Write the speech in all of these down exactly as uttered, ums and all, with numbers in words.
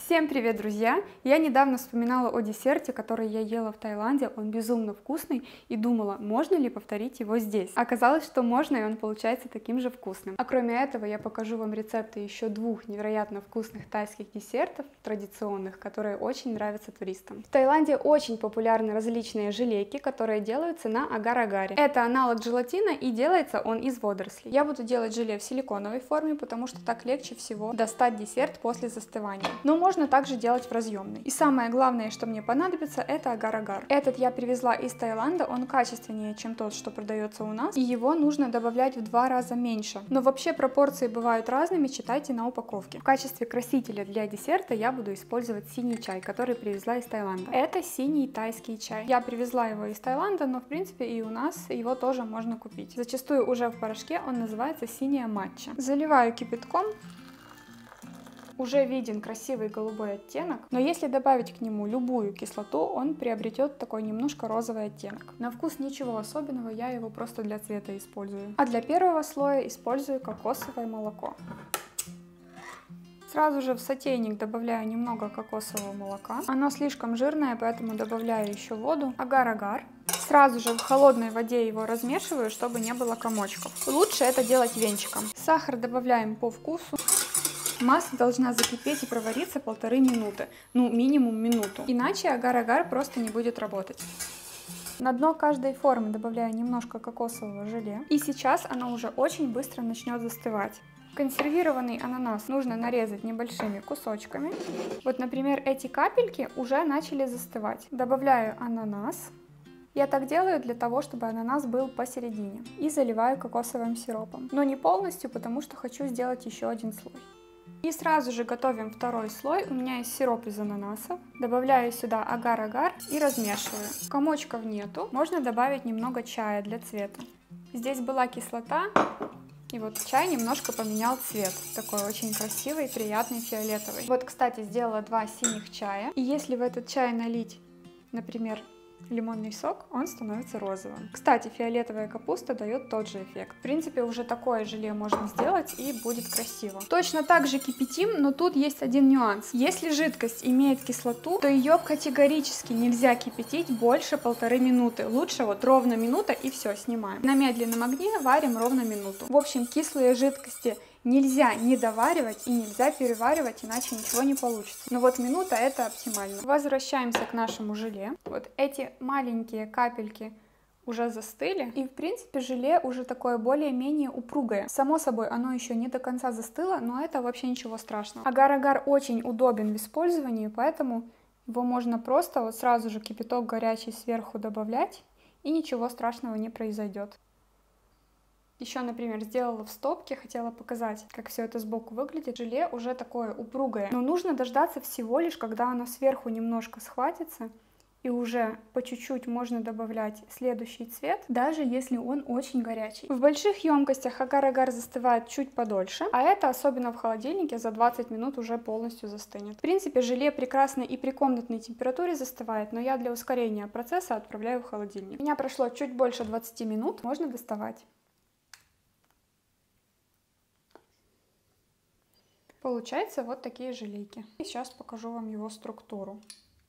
Всем привет, друзья! Я недавно вспоминала о десерте, который я ела в Таиланде, он безумно вкусный, и думала, можно ли повторить его здесь. Оказалось, что можно, и он получается таким же вкусным. А кроме этого, я покажу вам рецепты еще двух невероятно вкусных тайских десертов, традиционных, которые очень нравятся туристам. В Таиланде очень популярны различные желейки, которые делаются на агар-агаре. Это аналог желатина, и делается он из водорослей. Я буду делать желе в силиконовой форме, потому что так легче всего достать десерт после застывания. Но можно также делать в разъемной. И самое главное, что мне понадобится, это агар-агар. Этот я привезла из Таиланда, он качественнее, чем тот, что продается у нас, и его нужно добавлять в два раза меньше. Но вообще пропорции бывают разными, читайте на упаковке. В качестве красителя для десерта я буду использовать синий чай, который привезла из Таиланда. Это синий тайский чай. Я привезла его из Таиланда, но в принципе и у нас его тоже можно купить. Зачастую уже в порошке, он называется синяя матча. Заливаю кипятком. Уже виден красивый голубой оттенок, но если добавить к нему любую кислоту, он приобретет такой немножко розовый оттенок. На вкус ничего особенного, я его просто для цвета использую. А для первого слоя использую кокосовое молоко. Сразу же в сотейник добавляю немного кокосового молока. Оно слишком жирное, поэтому добавляю еще воду. Агар-агар. Сразу же в холодной воде его размешиваю, чтобы не было комочков. Лучше это делать венчиком. Сахар добавляем по вкусу. Масса должна закипеть и провариться полторы минуты, ну минимум минуту, иначе агар-агар просто не будет работать. На дно каждой формы добавляю немножко кокосового желе, и сейчас оно уже очень быстро начнет застывать. Консервированный ананас нужно нарезать небольшими кусочками. Вот, например, эти капельки уже начали застывать. Добавляю ананас. Я так делаю для того, чтобы ананас был посередине. И заливаю кокосовым сиропом. Но не полностью, потому что хочу сделать еще один слой. И сразу же готовим второй слой. У меня есть сироп из ананасов. Добавляю сюда агар-агар и размешиваю. Комочков нету. Можно добавить немного чая для цвета. Здесь была кислота. И вот чай немножко поменял цвет. Такой очень красивый, приятный, фиолетовый. Вот, кстати, сделала два синих чая. И если в этот чай налить, например, лимонный сок, он становится розовым. Кстати, фиолетовая капуста дает тот же эффект. В принципе, уже такое желе можно сделать, и будет красиво. Точно так же кипятим, но тут есть один нюанс. Если жидкость имеет кислоту, то ее категорически нельзя кипятить больше полторы минуты. Лучше вот ровно минута, и все, снимаем. На медленном огне варим ровно минуту. В общем, кислые жидкости нельзя не доваривать и нельзя переваривать, иначе ничего не получится. Но вот минута — это оптимально. Возвращаемся к нашему желе. Вот эти маленькие капельки уже застыли. И в принципе желе уже такое более-менее упругое. Само собой, оно еще не до конца застыло, но это вообще ничего страшного. Агар-агар очень удобен в использовании, поэтому его можно просто вот сразу же кипяток горячий сверху добавлять, и ничего страшного не произойдет. Еще, например, сделала в стопке, хотела показать, как все это сбоку выглядит. Желе уже такое упругое, но нужно дождаться всего лишь, когда оно сверху немножко схватится, и уже по чуть-чуть можно добавлять следующий цвет, даже если он очень горячий. В больших емкостях агар-агар застывает чуть подольше, а это, особенно в холодильнике, за двадцать минут уже полностью застынет. В принципе, желе прекрасно и при комнатной температуре застывает, но я для ускорения процесса отправляю в холодильник. У меня прошло чуть больше двадцати минут, можно доставать. Получается вот такие желейки. И сейчас покажу вам его структуру.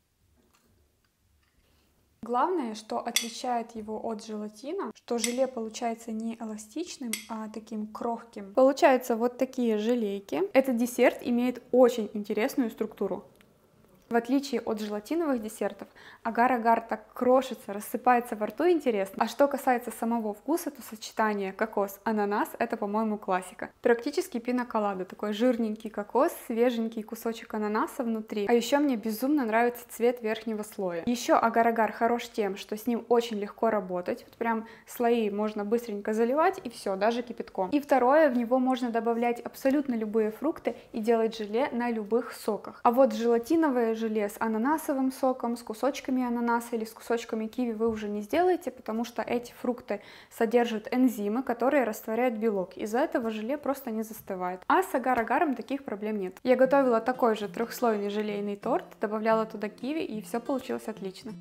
Главное, что отличает его от желатина, что желе получается не эластичным, а таким крохким. Получаются вот такие желейки. Этот десерт имеет очень интересную структуру. В отличие от желатиновых десертов, агар-агар так крошится, рассыпается во рту интересно. А что касается самого вкуса, то сочетание кокос-ананас — это, по-моему, классика. Практически пина-колада, такой жирненький кокос, свеженький кусочек ананаса внутри. А еще мне безумно нравится цвет верхнего слоя. Еще агар-агар хорош тем, что с ним очень легко работать. Вот прям слои можно быстренько заливать, и все, даже кипятком. И второе, в него можно добавлять абсолютно любые фрукты и делать желе на любых соках. А вот желатиновое желе с ананасовым соком, с кусочками ананаса или с кусочками киви вы уже не сделаете, потому что эти фрукты содержат энзимы, которые растворяют белок. Из-за этого желе просто не застывает. А с агар-агаром таких проблем нет. Я готовила такой же трехслойный желейный торт, добавляла туда киви, и все получилось отлично.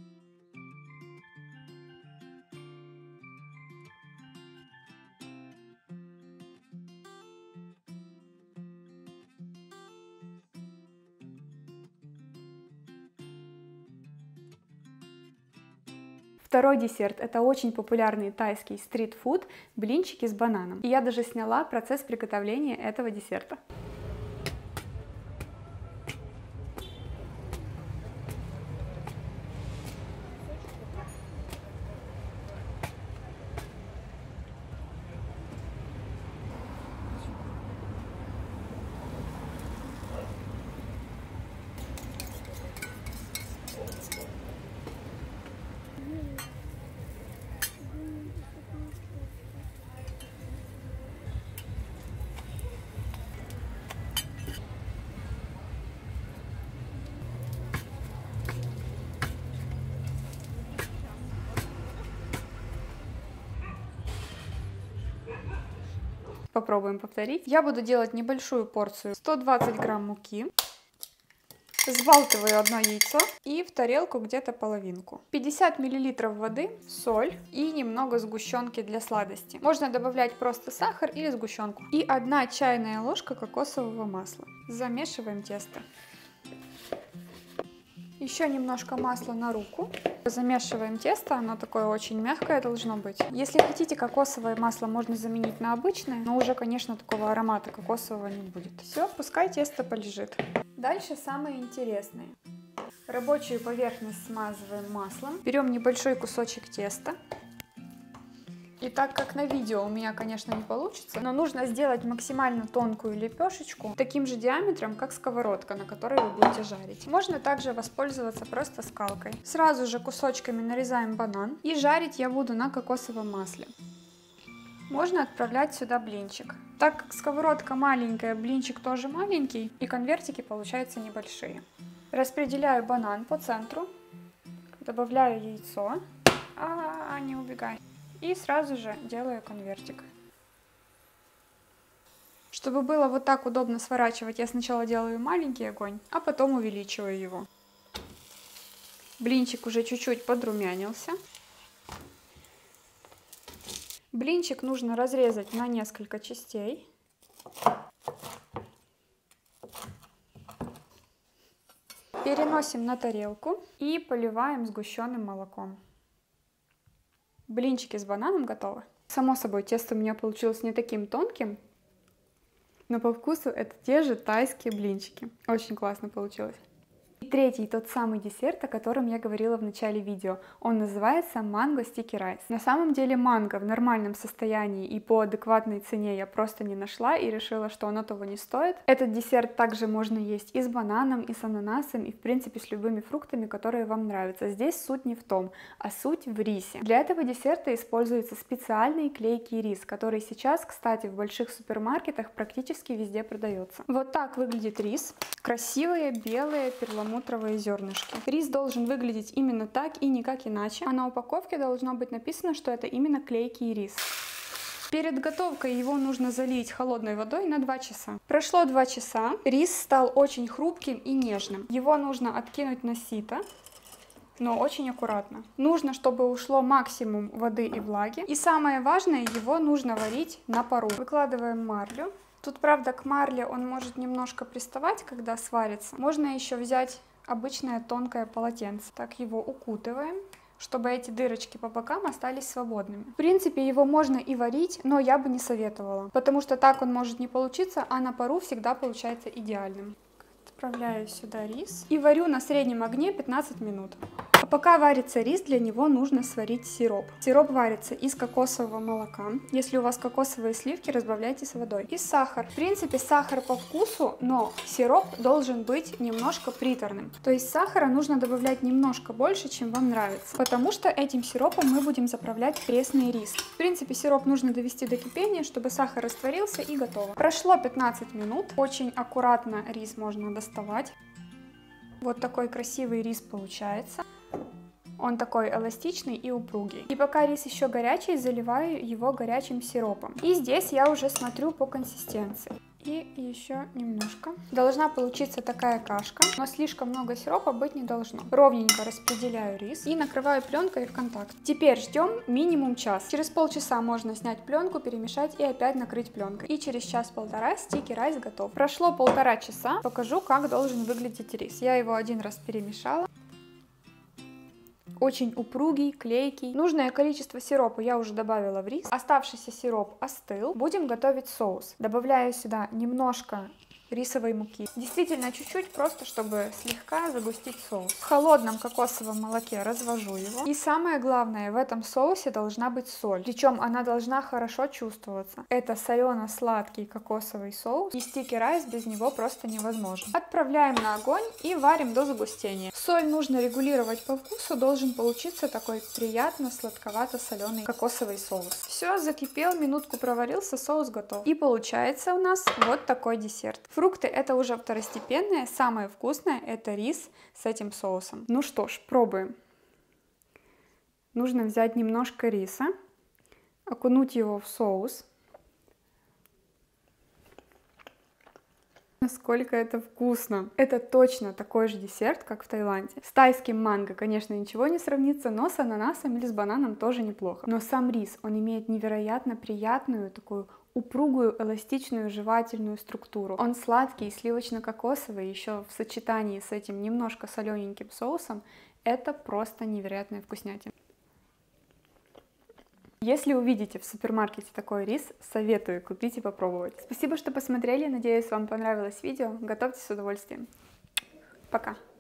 Второй десерт — это очень популярный тайский стрит-фуд — блинчики с бананом. И я даже сняла процесс приготовления этого десерта. Попробуем повторить. Я буду делать небольшую порцию, сто двадцать грамм муки. Взбалтываю одно яйцо и в тарелку где-то половинку. пятьдесят миллилитров воды, соль и немного сгущенки для сладости. Можно добавлять просто сахар или сгущенку. И одна чайная ложка кокосового масла. Замешиваем тесто. Еще немножко масла на руку. Замешиваем тесто, оно такое очень мягкое должно быть. Если хотите кокосовое масло, можно заменить на обычное, но уже, конечно, такого аромата кокосового не будет. Все, пускай тесто полежит. Дальше самое интересное. Рабочую поверхность смазываем маслом. Берем небольшой кусочек теста. И так как на видео у меня, конечно, не получится, но нужно сделать максимально тонкую лепешечку таким же диаметром, как сковородка, на которой вы будете жарить. Можно также воспользоваться просто скалкой. Сразу же кусочками нарезаем банан и жарить я буду на кокосовом масле. Можно отправлять сюда блинчик. Так как сковородка маленькая, блинчик тоже маленький, и конвертики получаются небольшие. Распределяю банан по центру, добавляю яйцо, а, -а, -а не убегай. И сразу же делаю конвертик. Чтобы было вот так удобно сворачивать, я сначала делаю маленький огонь, а потом увеличиваю его. Блинчик уже чуть-чуть подрумянился. Блинчик нужно разрезать на несколько частей. Переносим на тарелку и поливаем сгущенным молоком. Блинчики с бананом готовы. Само собой, тесто у меня получилось не таким тонким, но по вкусу это те же тайские блинчики. Очень классно получилось. И третий, тот самый десерт, о котором я говорила в начале видео. Он называется манго стики райс. На самом деле манго в нормальном состоянии и по адекватной цене я просто не нашла и решила, что оно того не стоит. Этот десерт также можно есть и с бананом, и с ананасом, и в принципе с любыми фруктами, которые вам нравятся. Здесь суть не в том, а суть в рисе. Для этого десерта используется специальный клейкий рис, который сейчас, кстати, в больших супермаркетах практически везде продается. Вот так выглядит рис. Красивые белые перламутровые перламутровые зернышки. Рис должен выглядеть именно так и никак иначе, а на упаковке должно быть написано, что это именно клейкий рис. Перед готовкой его нужно залить холодной водой на два часа. Прошло два часа, рис стал очень хрупким и нежным. Его нужно откинуть на сито, но очень аккуратно. Нужно, чтобы ушло максимум воды и влаги. И самое важное, его нужно варить на пару. Выкладываем марлю. Тут, правда, к марле он может немножко приставать, когда сварится. Можно еще взять обычное тонкое полотенце. Так его укутываем, чтобы эти дырочки по бокам остались свободными. В принципе, его можно и варить, но я бы не советовала, потому что так он может не получиться, а на пару всегда получается идеальным. Отправляю сюда рис и варю на среднем огне пятнадцать минут. А пока варится рис, для него нужно сварить сироп. Сироп варится из кокосового молока. Если у вас кокосовые сливки, разбавляйте с водой. И сахар. В принципе, сахар по вкусу, но сироп должен быть немножко приторным. То есть сахара нужно добавлять немножко больше, чем вам нравится. Потому что этим сиропом мы будем заправлять пресный рис. В принципе, сироп нужно довести до кипения, чтобы сахар растворился, и готово. Прошло пятнадцать минут. Очень аккуратно рис можно доставать. Вот такой красивый рис получается. Он такой эластичный и упругий. И пока рис еще горячий, заливаю его горячим сиропом. И здесь я уже смотрю по консистенции. И еще немножко. Должна получиться такая кашка, но слишком много сиропа быть не должно. Ровненько распределяю рис и накрываю пленкой в контакт. Теперь ждем минимум час. Через полчаса можно снять пленку, перемешать и опять накрыть пленкой. И через час-полтора стики райс готов. Прошло полтора часа. Покажу, как должен выглядеть рис. Я его один раз перемешала. очень упругий, клейкий. Нужное количество сиропа я уже добавила в рис. Оставшийся сироп остыл. Будем готовить соус. Добавляю сюда немножко рисовой муки. Действительно чуть-чуть, просто чтобы слегка загустить соус. В холодном кокосовом молоке развожу его. И самое главное, в этом соусе должна быть соль. Причем она должна хорошо чувствоваться. Это солено-сладкий кокосовый соус. И стики райс без него просто невозможно. Отправляем на огонь и варим до загустения. Соль нужно регулировать по вкусу. Должен получиться такой приятно сладковато-соленый кокосовый соус. Все, закипел, минутку проварился, соус готов. И получается у нас вот такой десерт. Фрукты это уже второстепенное, самое вкусное это рис с этим соусом. Ну что ж, пробуем. Нужно взять немножко риса, окунуть его в соус. Насколько это вкусно! Это точно такой же десерт, как в Таиланде. С тайским манго, конечно, ничего не сравнится, но с ананасом или с бананом тоже неплохо. Но сам рис, он имеет невероятно приятную такую упругую, эластичную, жевательную структуру. Он сладкий, сливочно-кокосовый, еще в сочетании с этим немножко солененьким соусом, это просто невероятная вкуснятина. Если увидите в супермаркете такой рис, советую купить и попробовать. Спасибо, что посмотрели, надеюсь, вам понравилось видео. Готовьте с удовольствием. Пока!